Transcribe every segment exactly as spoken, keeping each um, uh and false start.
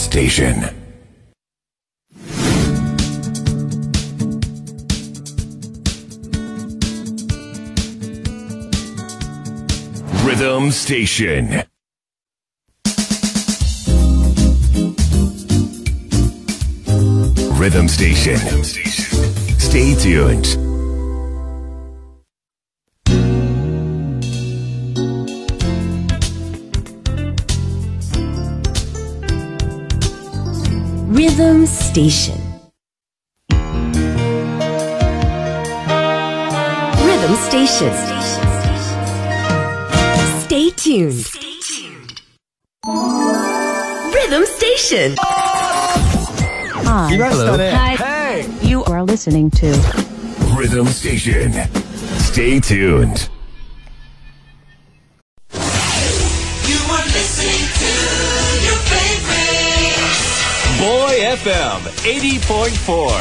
Station. Rhythm Station. Rhythm Station. Stay tuned. Rhythm Station. Rhythm Station. Stay tuned. Rhythm Station. Hi. Hello. Hi. Hey. You are listening to Rhythm Station. Stay tuned. You are listening to your favorite Boy F M eighty point four.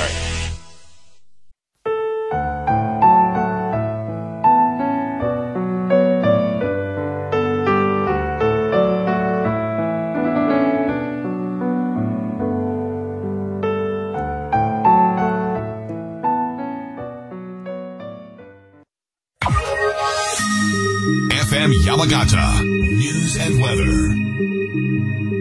F M Yamagata. News and weather.